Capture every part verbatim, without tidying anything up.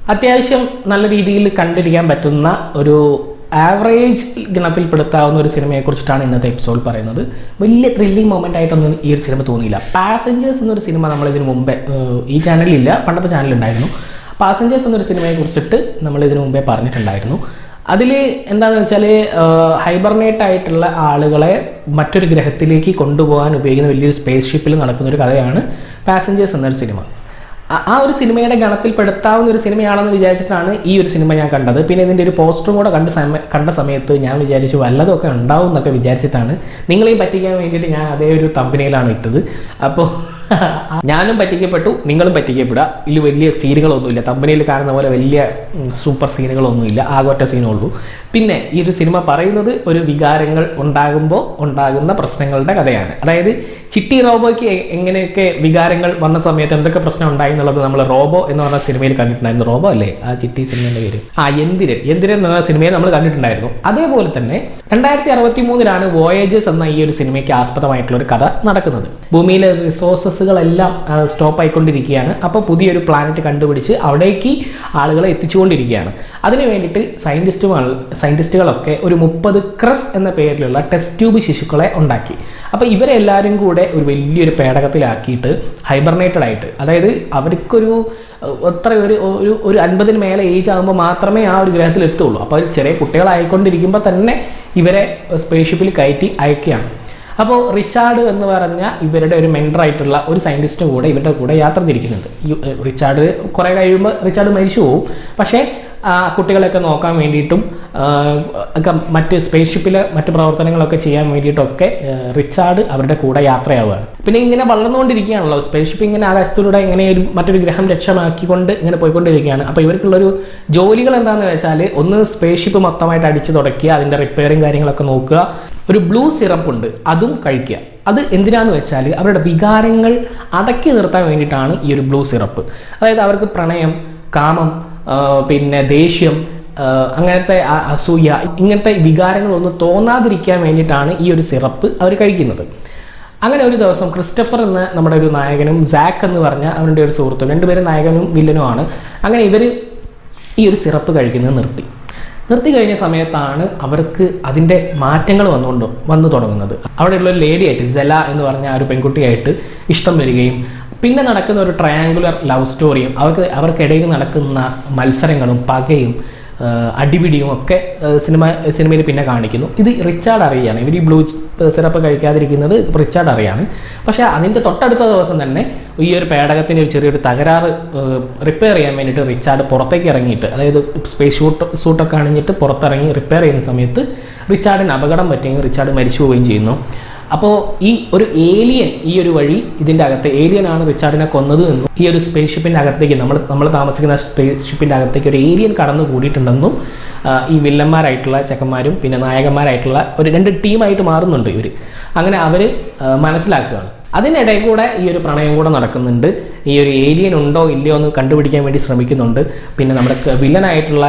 അത്യാവശ്യം നല്ല രീതിയിൽ കണ്ടിരിക്കാൻ പറ്റുന്ന ഒരു ആവറേജ് ഗണത്തിൽപ്പെടുത്താവുന്ന ഒരു സിനിമയെക്കുറിച്ചിട്ടാണ് ഇന്നത്തെ എപ്പിസോഡ് പറയുന്നത്. വലിയ ത്രില്ലിംഗ് മൊമെൻ്റ് ആയിട്ടൊന്നും ഈ ഒരു സിനിമ തോന്നിയില്ല. പാസഞ്ചേഴ്സ് എന്നൊരു സിനിമ നമ്മളിതിന് മുമ്പേ ഈ ചാനലിലില്ല, പണ്ടത്തെ ചാനലുണ്ടായിരുന്നു. പാസഞ്ചേഴ്സ് എന്നൊരു സിനിമയെക്കുറിച്ചിട്ട് നമ്മളിതിന് മുമ്പേ പറഞ്ഞിട്ടുണ്ടായിരുന്നു. അതിൽ എന്താണെന്ന് വെച്ചാൽ ഹൈബർനേറ്റ് ആയിട്ടുള്ള ആളുകളെ മറ്റൊരു ഗ്രഹത്തിലേക്ക് കൊണ്ടുപോകാൻ ഉപയോഗിക്കുന്ന വലിയൊരു സ്പേസ് ഷിപ്പിൽ നടക്കുന്നൊരു കഥയാണ് പാസഞ്ചേഴ്സ് എന്നൊരു സിനിമ. ആ ഒരു സിനിമയുടെ ഗണത്തിൽപ്പെടുത്താവുന്ന ഒരു സിനിമയാണെന്ന് വിചാരിച്ചിട്ടാണ് ഈ ഒരു സിനിമ ഞാൻ കണ്ടത്. പിന്നെ ഇതിൻ്റെ ഒരു പോസ്റ്ററും കൂടെ കണ്ട സമയ കണ്ട സമയത്ത് ഞാൻ വിചാരിച്ചു വല്ലതൊക്കെ ഉണ്ടാവും എന്നൊക്കെ വിചാരിച്ചിട്ടാണ് നിങ്ങളെയും പറ്റിക്കാൻ വേണ്ടിയിട്ട് ഞാൻ അതേ ഒരു തമ്പനയിലാണ് ഇട്ടത്. അപ്പോൾ ഞാനും പറ്റിക്കപ്പെട്ടു, നിങ്ങളും പറ്റിക്കപ്പെടുക. ഇതിൽ വലിയ സീനുകളൊന്നുമില്ല, തമ്പനയിൽ കാണുന്ന പോലെ വലിയ സൂപ്പർ സീനുകളൊന്നുമില്ല, ആകോറ്റ സീനുള്ളൂ. പിന്നെ ഈ ഒരു സിനിമ പറയുന്നത് ഒരു വികാരങ്ങൾ ഉണ്ടാകുമ്പോൾ ഉണ്ടാകുന്ന പ്രശ്നങ്ങളുടെ കഥയാണ്. അതായത് ചിട്ടി റോബോയ്ക്ക് എങ്ങനെയൊക്കെ വികാരങ്ങൾ വന്ന സമയത്ത് എന്തൊക്കെ പ്രശ്നം ഉണ്ടായി എന്നുള്ളത് നമ്മൾ റോബോ എന്ന് പറഞ്ഞ സിനിമയിൽ കണ്ടിട്ടുണ്ടായിരുന്നു. റോബോ അല്ലേ ആ ചിട്ടി സിനിമയുടെ പേര്? ആ യന്തിരൻ യന്തിരൻ എന്ന സിനിമയിൽ നമ്മൾ കണ്ടിട്ടുണ്ടായിരുന്നു. അതേപോലെ തന്നെ രണ്ടായിരത്തി അറുപത്തി മൂന്നിലാണ് വോയേജേഴ്സ് എന്ന ഈ ഒരു സിനിമയ്ക്ക് ആസ്പദമായിട്ടുള്ള ഒരു കഥ നടക്കുന്നത്. ഭൂമിയിലെ റിസോഴ്സസുകളെല്ലാം സ്റ്റോപ്പ് ആയിക്കൊണ്ടിരിക്കുകയാണ്. അപ്പോൾ പുതിയൊരു പ്ലാനറ്റ് കണ്ടുപിടിച്ച് അവിടേക്ക് ആളുകളെ എത്തിച്ചുകൊണ്ടിരിക്കുകയാണ്. അതിനു വേണ്ടിയിട്ട് സയൻറ്റിസ്റ്റുകൾ സയൻറ്റിസ്റ്റുകളൊക്കെ ഒരു മുപ്പത് ക്രസ് എന്ന പേരിലുള്ള ടെസ്റ്റ് ട്യൂബ് ശിശുക്കളെ ഉണ്ടാക്കി. അപ്പോൾ ഇവരെല്ലാവരും കൂടെ ഒരു വലിയൊരു പേടകത്തിലാക്കിയിട്ട് ഹൈബർനേറ്റഡ് ആയിട്ട്, അതായത് അവർക്കൊരു എത്ര ഒരു ഒരു ഒരു അൻപതിന് മേലെ ഏജ് ആകുമ്പോൾ മാത്രമേ ആ ഒരു ഗ്രഹത്തിൽ എത്തുള്ളൂ. അപ്പോൾ ചെറിയ കുട്ടികളായിക്കൊണ്ടിരിക്കുമ്പോൾ തന്നെ ഇവരെ സ്പേസ് ഷിപ്പിൽ കയറ്റി അയക്കുകയാണ്. അപ്പോൾ റിച്ചാർഡ് എന്ന് പറഞ്ഞ ഇവരുടെ ഒരു മെൻറ്ററായിട്ടുള്ള ഒരു സയൻറ്റിസ്റ്റും കൂടെ ഇവരുടെ കൂടെ യാത്ര തിരിക്കുന്നുണ്ട്. റിച്ചാർഡ് കുറേ കഴിയുമ്പോൾ റിച്ചാർഡ് മരിച്ചു പോകും. പക്ഷേ കുട്ടികളെയൊക്കെ നോക്കാൻ വേണ്ടിയിട്ടും ഒക്കെ മറ്റ് സ്പേസ് ഷിപ്പിലെ മറ്റ് പ്രവർത്തനങ്ങളൊക്കെ ചെയ്യാൻ വേണ്ടിയിട്ടൊക്കെ റിച്ചാർഡ് അവരുടെ കൂടെ യാത്രയാവുകയാണ്. പിന്നെ ഇങ്ങനെ വളർന്നുകൊണ്ടിരിക്കുകയാണല്ലോ സ്പേസ് ഷിപ്പ്, ഇങ്ങനെ ആകാശത്തിലൂടെ ഇങ്ങനെ ഒരു മറ്റൊരു ഗ്രഹം ലക്ഷ്യമാക്കിക്കൊണ്ട് ഇങ്ങനെ പോയിക്കൊണ്ടിരിക്കുകയാണ്. അപ്പോൾ ഇവർക്കുള്ളൊരു ജോലികൾ എന്താണെന്ന് വെച്ചാൽ, ഒന്ന് സ്പേസ് ഷിപ്പ് മൊത്തമായിട്ട് അടിച്ചു തുടയ്ക്കുക, അതിൻ്റെ റിപ്പയറിങ് കാര്യങ്ങളൊക്കെ നോക്കുക, ഒരു ബ്ലൂ സിറപ്പ് ഉണ്ട് അതും കഴിക്കുക. അത് എന്തിനാന്ന് വെച്ചാൽ അവരുടെ വികാരങ്ങൾ അടക്കി നിർത്താൻ വേണ്ടിയിട്ടാണ് ഈ ഒരു ബ്ലൂ സിറപ്പ്. അതായത് അവർക്ക് പ്രണയം, കാമം, പിന്നെ ദേഷ്യം, അങ്ങനത്തെ അസൂയ, ഇങ്ങനത്തെ വികാരങ്ങളൊന്നും തോന്നാതിരിക്കാൻ വേണ്ടിയിട്ടാണ് ഈ ഒരു സിറപ്പ് അവർ കഴിക്കുന്നത്. അങ്ങനെ ഒരു ദിവസം ക്രിസ്റ്റഫർ എന്ന നമ്മുടെ ഒരു നായകനും സാക്ക് എന്ന് പറഞ്ഞ അവരുടെ ഒരു സുഹൃത്തും, രണ്ടുപേരും നായകനും വില്ലനുമാണ്. അങ്ങനെ ഇവർ ഈ ഒരു സിറപ്പ് കഴിക്കുന്നത് നിർത്തി നിർത്തി കഴിഞ്ഞ സമയത്താണ് അവർക്ക് അതിൻ്റെ മാറ്റങ്ങൾ വന്നുകൊണ്ട് വന്നു തുടങ്ങുന്നത്. അവിടെയുള്ള ഒരു ലേഡിയായിട്ട് സെല എന്ന് പറഞ്ഞ ആ ഒരു പെൺകുട്ടിയായിട്ട് ഇഷ്ടം വരികയും പിന്നെ നടക്കുന്ന ഒരു ട്രയാങ്കുലർ ലവ് സ്റ്റോറിയും അവർക്ക് അവർക്കിടയിൽ നടക്കുന്ന മത്സരങ്ങളും പകയും അടിപിടിയും ഒക്കെ സിനിമ സിനിമയിൽ പിന്നെ കാണിക്കുന്നു. ഇത് റിച്ചാർഡ് അറിയാണ്. ഇവർ ഈ ബ്ലൂ സിറപ്പ് കഴിക്കാതിരിക്കുന്നത് റിച്ചാർഡ് അറിയാണ്. പക്ഷേ അതിൻ്റെ തൊട്ടടുത്ത ദിവസം തന്നെ ഈ ഒരു പേടകത്തിന് ഒരു ചെറിയൊരു തകരാറ് റിപ്പയർ ചെയ്യാൻ വേണ്ടിയിട്ട് റിച്ചാർഡ് പുറത്തേക്ക് ഇറങ്ങിയിട്ട്, അതായത് സ്പേസ് ഷൂട്ട് സൂട്ടൊക്കെ അണിഞ്ഞിട്ട് പുറത്തിറങ്ങി റിപ്പയർ ചെയ്യുന്ന സമയത്ത് റിച്ചാർഡിന് അപകടം പറ്റുകയും റിച്ചാർഡ് മരിച്ചു പോവുകയും ചെയ്യുന്നു. അപ്പോൾ ഈ ഒരു ഏലിയൻ ഈ ഒരു വഴി ഇതിൻ്റെ അകത്ത് ഏലിയനാണ് റിച്ചാർഡിനെ കൊന്നത് എന്നും ഈ ഒരു സ്പേസ് ഷിപ്പിൻ്റെ അകത്തേക്ക് നമ്മൾ നമ്മൾ താമസിക്കുന്ന സ്പേസ് ഷിപ്പിൻ്റെ അകത്തേക്ക് ഒരു ഏലിയൻ കടന്നു കൂടിയിട്ടുണ്ടെന്നും ഈ വില്ലന്മാരായിട്ടുള്ള ചെക്കന്മാരും പിന്നെ നായകന്മാരായിട്ടുള്ള ഒരു രണ്ട് ടീമായിട്ട് മാറുന്നുണ്ട് ഇവർ. അങ്ങനെ അവർ മനസ്സിലാക്കുകയാണ്. അതിനിടയിൽ കൂടെ ഈ ഒരു പ്രണയം കൂടെ നടക്കുന്നുണ്ട്. ഈ ഒരു ഏലിയൻ ഉണ്ടോ ഇല്ലയോ എന്ന് കണ്ടുപിടിക്കാൻ വേണ്ടി ശ്രമിക്കുന്നുണ്ട്. പിന്നെ നമ്മുടെ വില്ലനായിട്ടുള്ള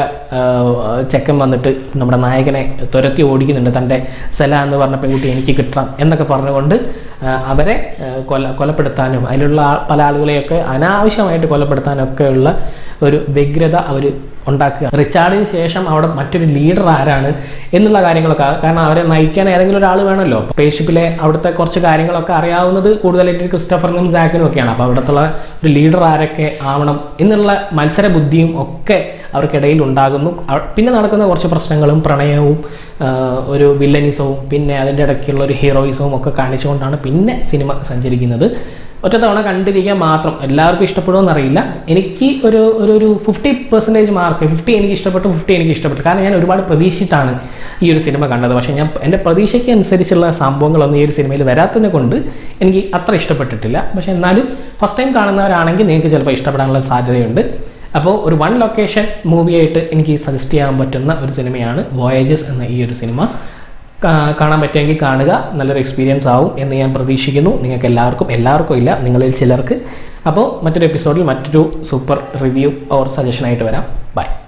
ചെക്കൻ വന്നിട്ട് നമ്മുടെ നായകനെ തുരത്തി ഓടിക്കുന്നുണ്ട്. തൻ്റെ സെല എന്ന് പറഞ്ഞ പെൺകുട്ടി എനിക്ക് കിട്ടണം എന്നൊക്കെ പറഞ്ഞുകൊണ്ട് അവരെ കൊല കൊലപ്പെടുത്താനും അതിലുള്ള പല ആളുകളെയൊക്കെ അനാവശ്യമായിട്ട് കൊലപ്പെടുത്താനൊക്കെയുള്ള ഒരു വ്യഗ്രത അവർ ഉണ്ടാക്കുക. റിച്ചാർഡിന് ശേഷം അവിടെ മറ്റൊരു ലീഡർ ആരാണ് എന്നുള്ള കാര്യങ്ങളൊക്കെ, കാരണം അവരെ നയിക്കാൻ ഏതെങ്കിലും ഒരാൾ വേണമല്ലോ. സ്പേസ് ഷിപ്പിലെ അവിടുത്തെ കുറച്ച് കാര്യങ്ങളൊക്കെ അറിയാവുന്നത് കൂടുതലായിട്ട് ക്രിസ്റ്റഫറിനും സാക്കിനും ഒക്കെയാണ്. അപ്പോൾ അവിടുത്തെ ഒരു ലീഡർ ആരൊക്കെ ആവണം എന്നുള്ള മത്സര ബുദ്ധിയും ഒക്കെ അവർക്കിടയിൽ ഉണ്ടാകുന്നു. പിന്നെ നടക്കുന്ന കുറച്ച് പ്രശ്നങ്ങളും പ്രണയവും ഒരു വില്ലനിസവും പിന്നെ അതിൻ്റെ ഇടയ്ക്കുള്ള ഒരു ഹീറോയിസവും ഒക്കെ കാണിച്ചുകൊണ്ടാണ് പിന്നെ സിനിമ സഞ്ചരിക്കുന്നത്. ഒറ്റ തവണ കണ്ടിരിക്കാൻ മാത്രം. എല്ലാവർക്കും ഇഷ്ടപ്പെടുമെന്നറിയില്ല. എനിക്ക് ഒരു ഒരു ഒരു ഫിഫ്റ്റി പെർസെൻറ്റേജ് മാർക്ക്, ഫിഫ്റ്റി എനിക്ക് ഇഷ്ടപ്പെട്ടു, ഫിഫ്റ്റി എനിക്ക് ഇഷ്ടപ്പെട്ടു. കാരണം ഞാൻ ഒരുപാട് പ്രതീക്ഷിച്ചിട്ടാണ് ഈ ഒരു സിനിമ കണ്ടത്. പക്ഷേ ഞാൻ എൻ്റെ പ്രതീക്ഷയ്ക്ക് അനുസരിച്ചുള്ള സംഭവങ്ങളൊന്നും ഈ ഒരു സിനിമയിൽ വരാത്തതിനെ കൊണ്ട് എനിക്ക് അത്ര ഇഷ്ടപ്പെട്ടിട്ടില്ല. പക്ഷേ എന്നാലും ഫസ്റ്റ് ടൈം കാണുന്നവരാണെങ്കിൽ നിങ്ങൾക്ക് ചിലപ്പോൾ ഇഷ്ടപ്പെടാനുള്ള സാധ്യതയുണ്ട്. അപ്പോൾ ഒരു വൺ ലൊക്കേഷൻ മൂവിയായിട്ട് എനിക്ക് സജസ്റ്റ് ചെയ്യാൻ പറ്റുന്ന ഒരു സിനിമയാണ് വോയേജസ് എന്ന ഈ ഒരു സിനിമ. കാണാൻ പറ്റുമെങ്കിൽ കാണുക, നല്ലൊരു എക്സ്പീരിയൻസ് ആവും എന്ന് ഞാൻ പ്രതീക്ഷിക്കുന്നു. നിങ്ങൾക്ക് എല്ലാവർക്കും എല്ലാവർക്കും ഇല്ല, നിങ്ങളിൽ ചിലർക്ക്. അപ്പോൾ മറ്റൊരു എപ്പിസോഡിൽ മറ്റൊരു സൂപ്പർ റിവ്യൂ ഓർ സജഷനായിട്ട് വരാം. ബൈ.